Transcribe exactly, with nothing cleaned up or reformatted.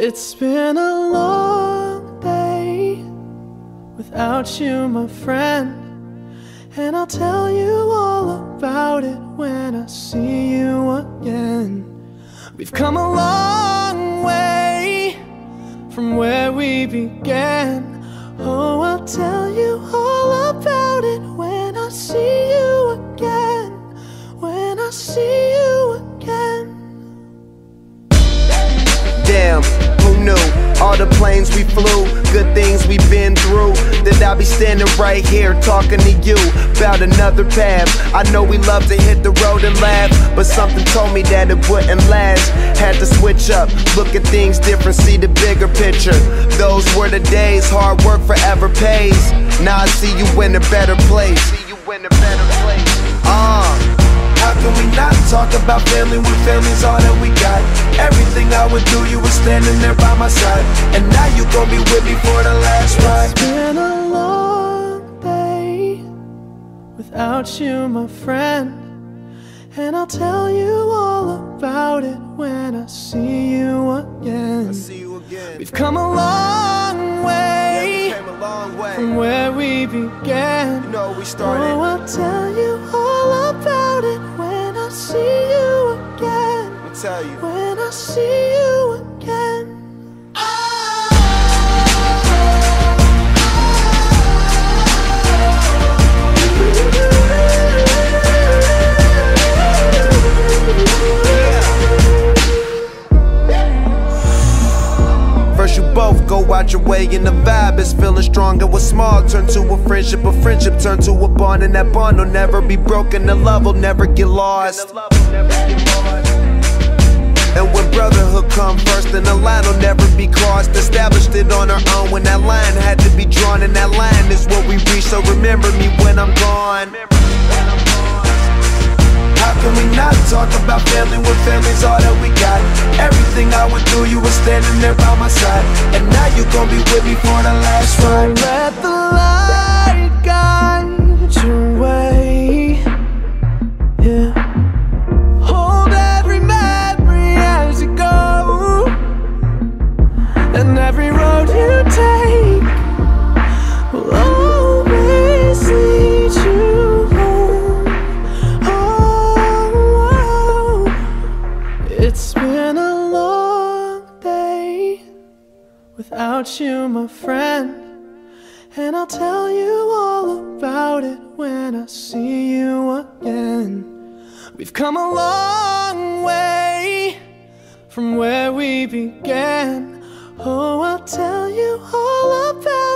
It's been a long day without you, my friend, and I'll tell you all about it when I see you again. We've come a long way from where we began. Oh, I'll tell you all about it when I see you again. When I see you again. Damn, who knew? All the planes we flew, good things we've been through, that I'll be standing right here talking to you about another path. I know we love to hit the road and laugh, but something told me that it wouldn't last. Had to switch up, look at things different, see the bigger picture. Those were the days, hard work forever pays. Now I see you in a better place. See you in a better place. Uh How can we not talk about family when family's all that we got? Everything I would do, you were standing there by my side, and now you gon' be with me for the last ride. It's been a long day without you, my friend, and I'll tell you all about it when I see you again. I see you again. We've come a long way, yeah, we came a long way from where we began. You know we started. Oh, I'll tell you all about it when I see you again. Let me tell you. When I see you again. First you both go out your way and the vibe is feeling strong. And what's small turn to a friendship, a friendship turn to a bond, and that bond will never be broken, the love will never get lost. And when brotherhood come first, then the line will never be crossed. Established it on our own when that line had to be drawn, and that line is what we reach, so remember me when I'm gone. How can we not talk about family when family's all that we got? Everything I went through, you were standing there by my side, and now you gon' be with me for the last ride. So let the light guide your way, yeah. Hold every memory as you go, and every road you take will always lead you home. Oh, it's been a long day without you, my friend, and I'll tell you all about it when I see you again. We've come a long way from where we began. Oh, I'll tell you all about it